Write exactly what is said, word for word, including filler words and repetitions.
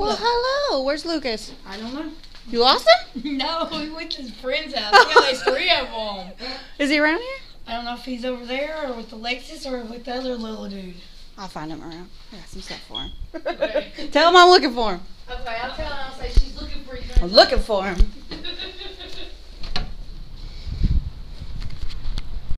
Well, hello. Where's Lucas? I don't know. You lost him? No, he went to his friend's house. Yeah, there's three of them. Is he around here? I don't know if he's over there or with Alexis or with the other little dude. I'll find him around. I got some stuff for him. Okay. Tell him I'm looking for him. Okay, I'll tell her. I'll say she's looking for you. I'm looking for him.